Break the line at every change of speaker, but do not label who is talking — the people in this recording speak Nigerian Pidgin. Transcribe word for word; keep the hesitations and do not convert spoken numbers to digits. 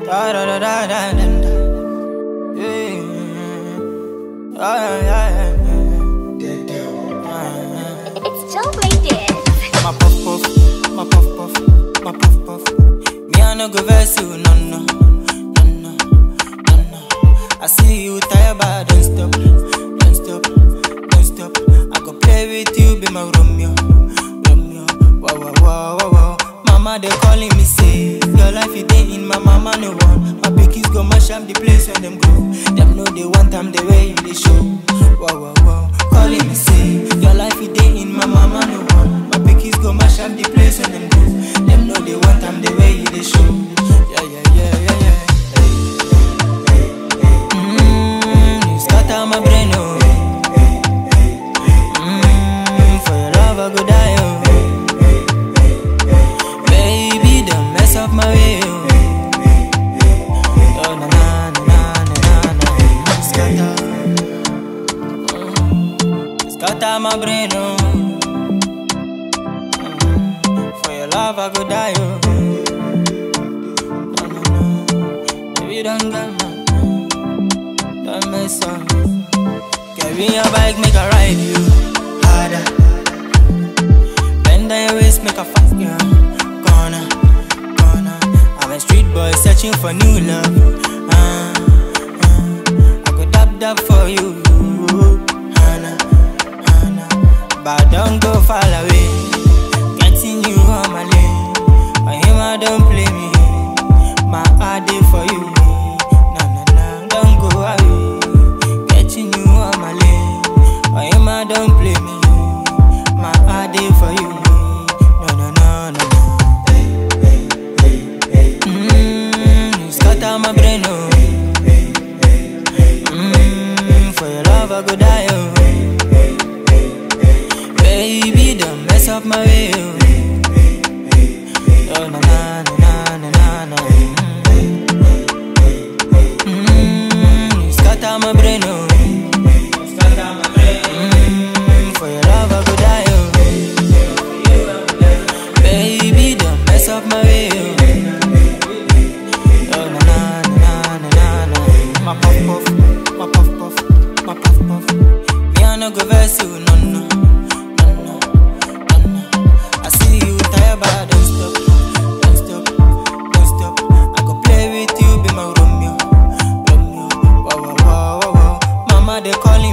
Da da da da da da. Yeah. Yeah, yeah, yeah.
It's Joe Blanket.
My puff puff, my puff puff, my puff puff. Me I no go vex you, no no, no no, no no. I see you tired, but don't stop, don't stop, don't stop. I go play with you, be my Romeo, Romeo. Wow wow wow wow wow. Mama they calling me say your life is day in my mama no one. My pickies go mash up the place when them go. Them know they want time the way they show. Wow wow wow. Calling me say your life is day in my mama no one. My pickies go mash up the place when them go. Them know they want time the way they show. Yeah yeah yeah yeah yeah. Mmm, you scatter my brain oh. Mmm, for your love I go die oh. Of my way, oh. Oh, na na na na na na. Scatter, mm. Scatter my brain, oh. Mm. For your love I go die, oh. No no no, baby don't get mad, don't mess up. Carry your bike, make a ride you harder. Bend down your waist, make a fast, yeah. Corner. I'm a street boy searching for new love. Uh, uh, I go dab dab for you, Hannah, Hannah. But don't go far away. Getting you on my lane. I him I don't play me. My heart day for you. Nah nah nah, don't go away. Getting you on my lane. I him I don't play me. My heart day for you. No no no no no. My brain, oh. Mmm, for your love I go die, oh. Baby, don't mess up my way, oh. Oh, na na na na na na. Mmm, you scatter my brain, oh. Mmm, for your love I go die, oh. Baby, don't mess up my way, oh. My puff puff, my puff puff, my puff puff. Me I no go vex you, no no, no no, no no. I see you tired, but don't stop, don't stop, don't stop. I go play with you, be my Romeo, Romeo. Wow wow wow wow wow. Mama they calling.